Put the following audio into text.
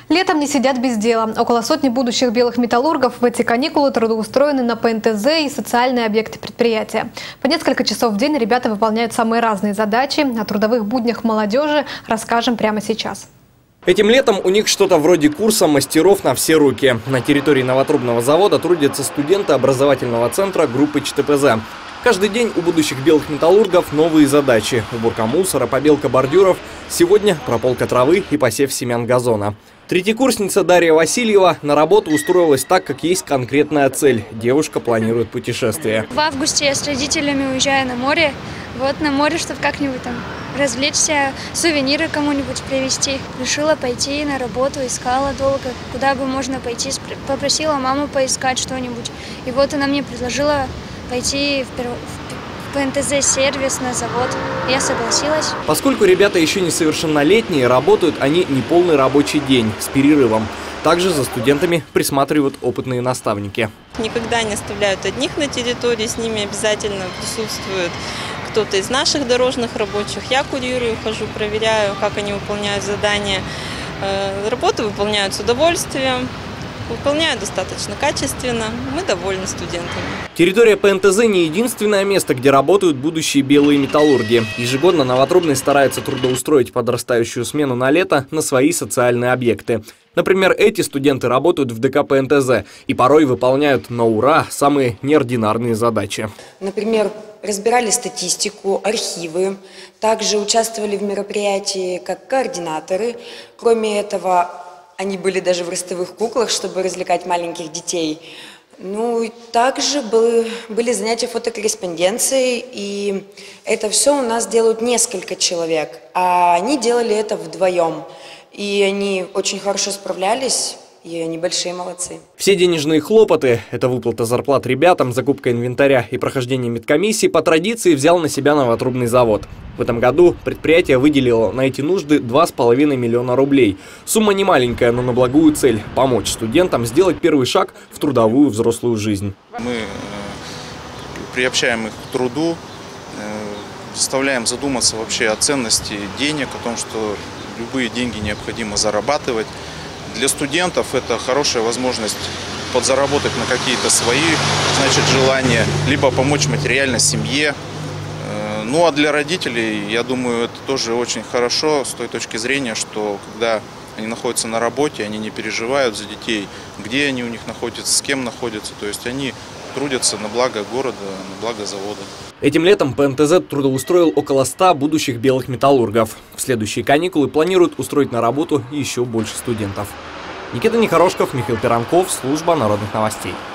Летом не сидят без дела. Около сотни будущих белых металлургов в эти каникулы трудоустроены на ПНТЗ и социальные объекты предприятия. По несколько часов в день ребята выполняют самые разные задачи. О трудовых буднях молодежи расскажем прямо сейчас. Этим летом у них что-то вроде курса мастеров на все руки. На территории новотрубного завода трудятся студенты образовательного центра группы ЧТПЗ. Каждый день у будущих белых металлургов новые задачи. Уборка мусора, побелка бордюров. Сегодня прополка травы и посев семян газона. Третьекурсница Дарья Васильева на работу устроилась так, как есть конкретная цель. Девушка планирует путешествие. В августе я с родителями уезжаю на море. Вот на море, чтобы как-нибудь там развлечься, сувениры кому-нибудь привезти. Решила пойти на работу, искала долго, куда бы можно пойти. Попросила маму поискать что-нибудь. И вот она мне предложила пойти в ПНТЗ-сервис на завод. Я согласилась. Поскольку ребята еще несовершеннолетние, работают они неполный рабочий день с перерывом. Также за студентами присматривают опытные наставники. Никогда не оставляют одних на территории, с ними обязательно присутствует кто-то из наших дорожных рабочих. Я курирую, хожу, проверяю, как они выполняют задания. Работы выполняют с удовольствием. Выполняют достаточно качественно. Мы довольны студентами. Территория ПНТЗ не единственное место, где работают будущие белые металлурги. Ежегодно Новотрубный старается трудоустроить подрастающую смену на лето на свои социальные объекты. Например, эти студенты работают в ДК ПНТЗ и порой выполняют на ура самые неординарные задачи. Например, разбирали статистику, архивы. Также участвовали в мероприятии как координаторы. Кроме этого, они были даже в ростовых куклах, чтобы развлекать маленьких детей. Ну и также были занятия фотокорреспонденцией, и это все у нас делают несколько человек, а они делали это вдвоем. И они очень хорошо справлялись, и они большие молодцы. Все денежные хлопоты – это выплата зарплат ребятам, закупка инвентаря и прохождение медкомиссии – по традиции взял на себя Новотрубный завод. В этом году предприятие выделило на эти нужды 2,5 миллиона рублей. Сумма не маленькая, но на благую цель – помочь студентам сделать первый шаг в трудовую взрослую жизнь. Мы приобщаем их к труду, заставляем задуматься вообще о ценности денег, о том, что любые деньги необходимо зарабатывать. Для студентов это хорошая возможность подзаработать на какие-то свои, желания, либо помочь материально семье. Ну а для родителей, я думаю, это тоже очень хорошо с той точки зрения, что когда они находятся на работе, они не переживают за детей, где они у них находятся, с кем находятся. То есть они трудятся на благо города, на благо завода. Этим летом ПНТЗ трудоустроил около 100 будущих белых металлургов. В следующие каникулы планируют устроить на работу еще больше студентов. Никита Нехорошков, Михаил Пиранков, служба народных новостей.